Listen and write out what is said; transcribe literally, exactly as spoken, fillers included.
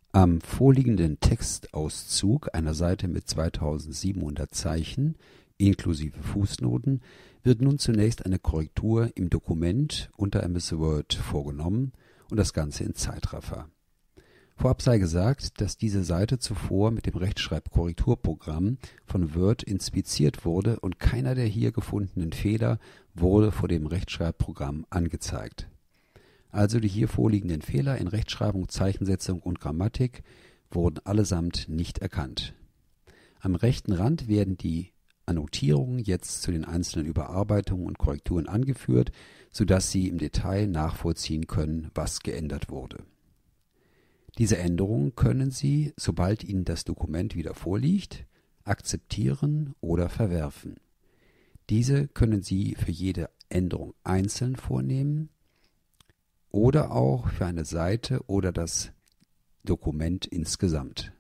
Am vorliegenden Textauszug einer Seite mit zweitausendsiebenhundert Zeichen inklusive Fußnoten wird nun zunächst eine Korrektur im Dokument unter M S Word vorgenommen und das Ganze in Zeitraffer. Vorab sei gesagt, dass diese Seite zuvor mit dem Rechtschreibkorrekturprogramm von Word inspiziert wurde und keiner der hier gefundenen Fehler wurde vor dem Rechtschreibprogramm angezeigt. Also die hier vorliegenden Fehler in Rechtschreibung, Zeichensetzung und Grammatik wurden allesamt nicht erkannt. Am rechten Rand werden die Annotierungen jetzt zu den einzelnen Überarbeitungen und Korrekturen angeführt, sodass Sie im Detail nachvollziehen können, was geändert wurde. Diese Änderungen können Sie, sobald Ihnen das Dokument wieder vorliegt, akzeptieren oder verwerfen. Diese können Sie für jede Änderung einzeln vornehmen oder auch für eine Seite oder das Dokument insgesamt.